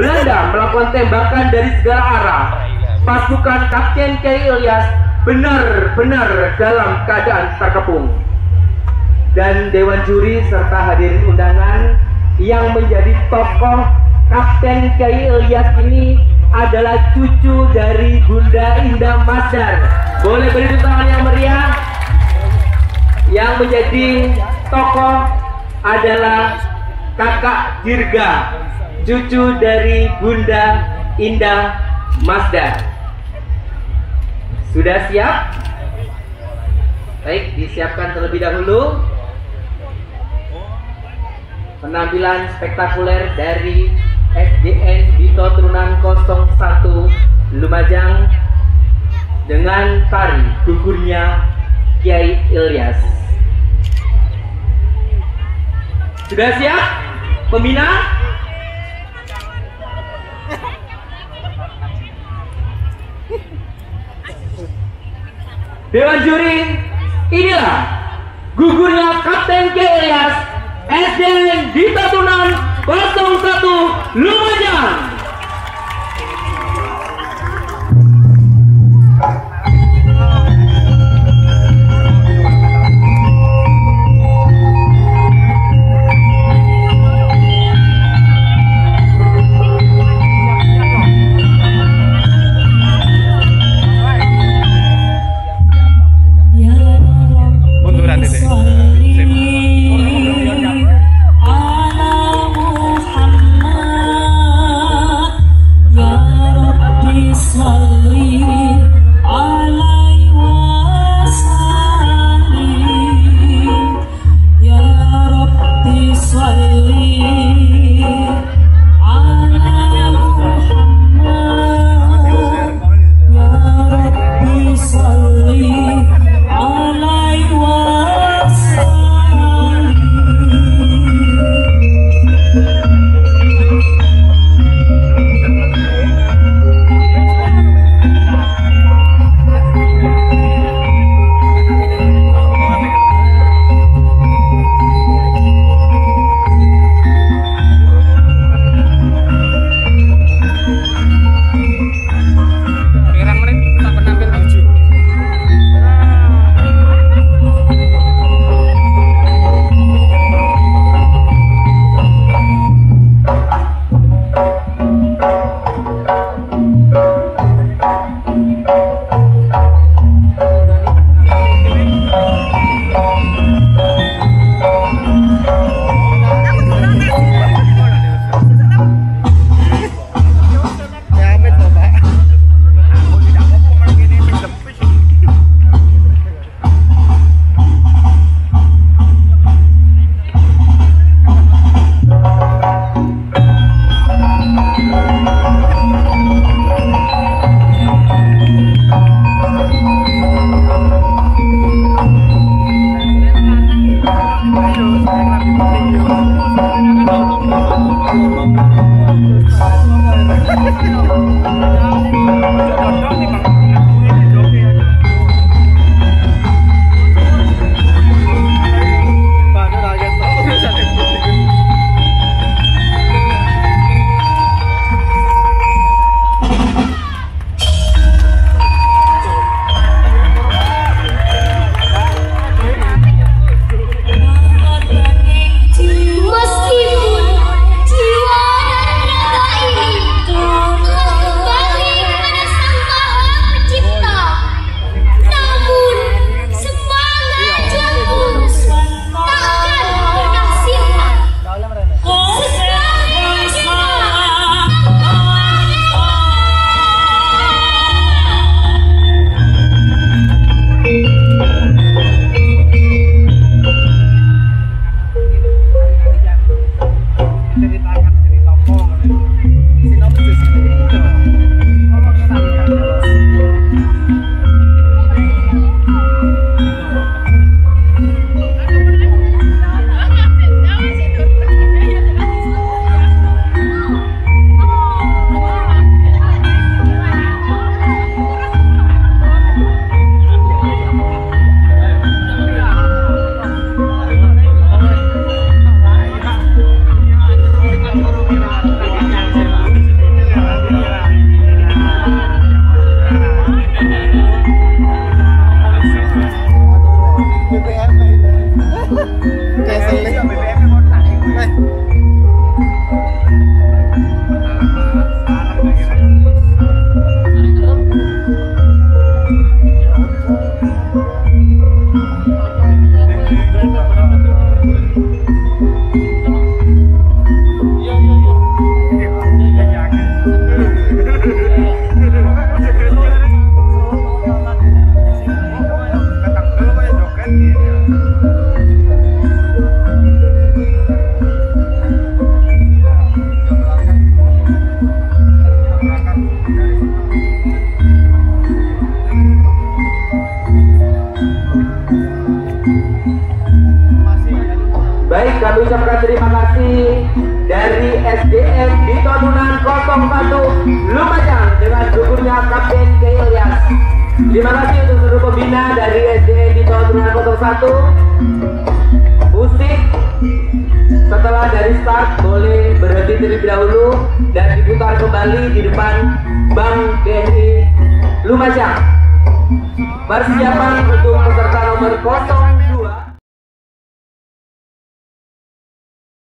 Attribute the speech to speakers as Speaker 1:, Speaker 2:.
Speaker 1: Belanda melakukan tembakan dari segala arah. Pasukan Kapten Kyai Ilyas benar-benar dalam keadaan terkepung. Dan Dewan Juri serta hadirin undangan yang menjadi tokoh Kapten Kyai Ilyas ini adalah cucu dari Bunda Indah Masdar. Boleh beri tepuk tangan yang meriah. Yang menjadi tokoh adalah Kakak Dirga, cucu dari Bunda Indah Masdar. Sudah siap? Baik, disiapkan terlebih dahulu penampilan spektakuler dari SDN Dito Trunan 01 Lumajang dengan tari gugurnya Kyai Ilyas. Sudah siap, pembina? Dewan Juri, inilah gugurnya Kapten Kyai Ilyas, SDN Dito Trunan 01 Lumajang. Kami ucapkan terima kasih dari SDN di Tonunan 01 Lumajang dengan gugurnya Kapten K. Ilyas. Terima kasih untuk seluruh pembina dari SDN di Tonunan 01. Musik setelah dari start boleh berhenti terlebih dahulu dan diputar kembali di depan Bank BNI Lumajang. Persiapan untuk peserta nomor 0